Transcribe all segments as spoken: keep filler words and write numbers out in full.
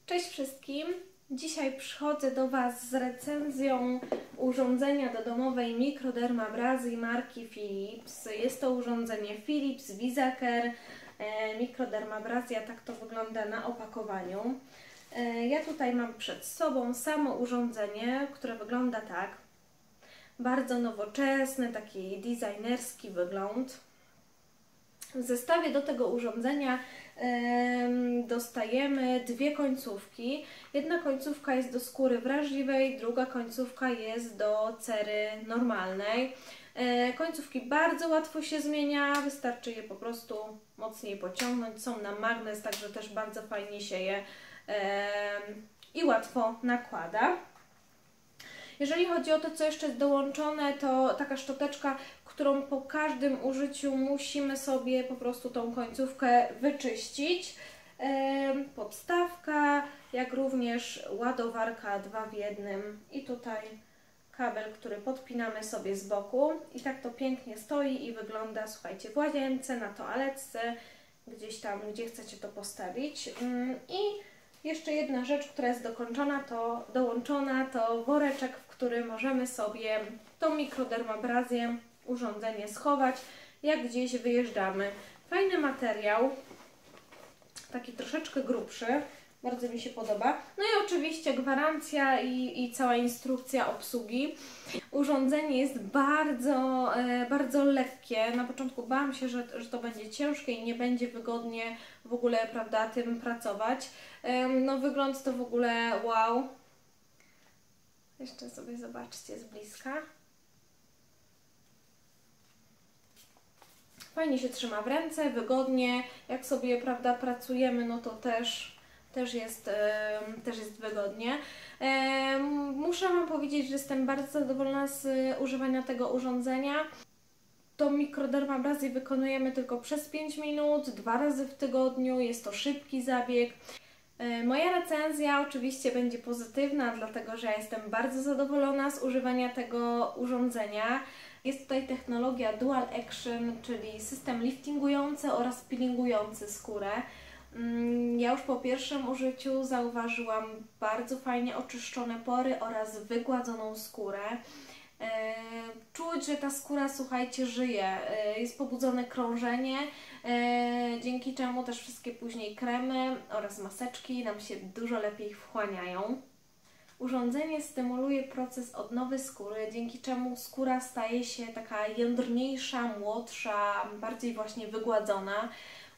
Cześć wszystkim! Dzisiaj przychodzę do Was z recenzją urządzenia do domowej mikrodermabrazji marki Philips. Jest to urządzenie Philips VisaCare mikrodermabrazja, tak to wygląda na opakowaniu. Ja tutaj mam przed sobą samo urządzenie, które wygląda tak. Bardzo nowoczesny, taki designerski wygląd. W zestawie do tego urządzenia yy, dostajemy dwie końcówki. Jedna końcówka jest do skóry wrażliwej, druga końcówka jest do cery normalnej. Yy, końcówki bardzo łatwo się zmienia, wystarczy je po prostu mocniej pociągnąć. Są na magnes, także też bardzo fajnie się je yy, i łatwo nakłada. Jeżeli chodzi o to, co jeszcze jest dołączone, to taka szczoteczka, którą po każdym użyciu musimy sobie po prostu tą końcówkę wyczyścić. Podstawka, jak również ładowarka dwa w jednym i tutaj kabel, który podpinamy sobie z boku. I tak to pięknie stoi i wygląda, słuchajcie, w łazience, na toaletce, gdzieś tam, gdzie chcecie to postawić. I jeszcze jedna rzecz, która jest dokończona, to, dołączona, to woreczek, w który możemy sobie tą mikrodermabrazję, urządzenie schować, jak gdzieś wyjeżdżamy. Fajny materiał, taki troszeczkę grubszy, bardzo mi się podoba. No i oczywiście gwarancja i, i cała instrukcja obsługi. Urządzenie jest bardzo, e, bardzo lekkie. Na początku bałam się, że, że to będzie ciężkie i nie będzie wygodnie w ogóle, prawda, tym pracować. E, no wygląd to w ogóle wow. Jeszcze sobie zobaczcie z bliska. Fajnie się trzyma w ręce, wygodnie. Jak sobie, prawda, pracujemy, no to też, też, jest, e, też jest wygodnie. E, muszę Wam powiedzieć, że jestem bardzo zadowolona z używania tego urządzenia. Tą mikrodermabrazję wykonujemy tylko przez pięć minut, dwa razy w tygodniu. Jest to szybki zabieg. E, moja recenzja oczywiście będzie pozytywna, dlatego że ja jestem bardzo zadowolona z używania tego urządzenia. Jest tutaj technologia Dual Action, czyli system liftingujący oraz peelingujący skórę. Ja już po pierwszym użyciu zauważyłam bardzo fajnie oczyszczone pory oraz wygładzoną skórę. Czuć, że ta skóra, słuchajcie, żyje. Jest pobudzone krążenie, dzięki czemu też wszystkie później kremy oraz maseczki nam się dużo lepiej wchłaniają. Urządzenie stymuluje proces odnowy skóry, dzięki czemu skóra staje się taka jędrniejsza, młodsza, bardziej właśnie wygładzona.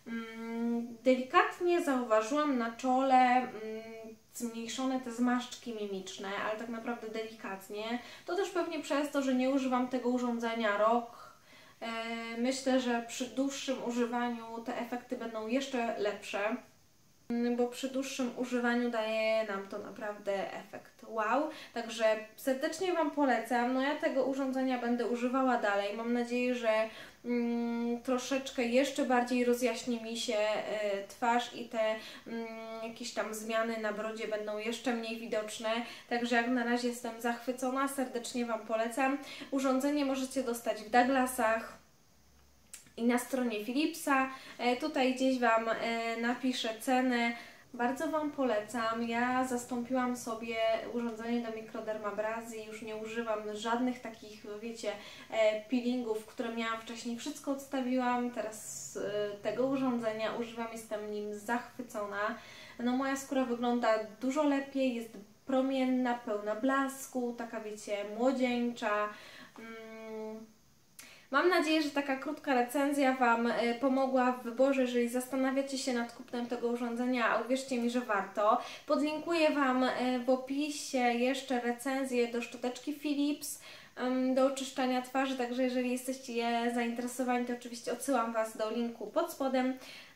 Delikatnie zauważyłam na czole zmniejszone te zmarszczki mimiczne, ale tak naprawdę delikatnie. To też pewnie przez to, że nie używam tego urządzenia rok. Myślę, że przy dłuższym używaniu te efekty będą jeszcze lepsze, bo przy dłuższym używaniu daje nam to naprawdę efekt wow. Także serdecznie Wam polecam. No ja tego urządzenia będę używała dalej. Mam nadzieję, że mm, troszeczkę jeszcze bardziej rozjaśni mi się y, twarz i te mm, jakieś tam zmiany na brodzie będą jeszcze mniej widoczne. Także jak na razie jestem zachwycona. Serdecznie Wam polecam. Urządzenie możecie dostać w Douglasach i na stronie Philipsa. E, tutaj gdzieś Wam e, napiszę cenę. Bardzo Wam polecam. Ja zastąpiłam sobie urządzenie do mikrodermabrazji. Już nie używam żadnych takich, wiecie, e, peelingów, które miałam wcześniej. Wszystko odstawiłam. Teraz e, tego urządzenia używam. Jestem nim zachwycona. No moja skóra wygląda dużo lepiej. Jest promienna, pełna blasku. Taka, wiecie, młodzieńcza. Mm. Mam nadzieję, że taka krótka recenzja Wam pomogła w wyborze, jeżeli zastanawiacie się nad kupnem tego urządzenia, a uwierzcie mi, że warto. Podlinkuję Wam w opisie jeszcze recenzję do szczoteczki Philips do oczyszczania twarzy, także jeżeli jesteście zainteresowani, to oczywiście odsyłam Was do linku pod spodem.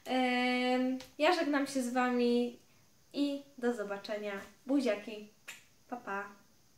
Ja żegnam się z Wami i do zobaczenia. Buziaki. Pa, pa.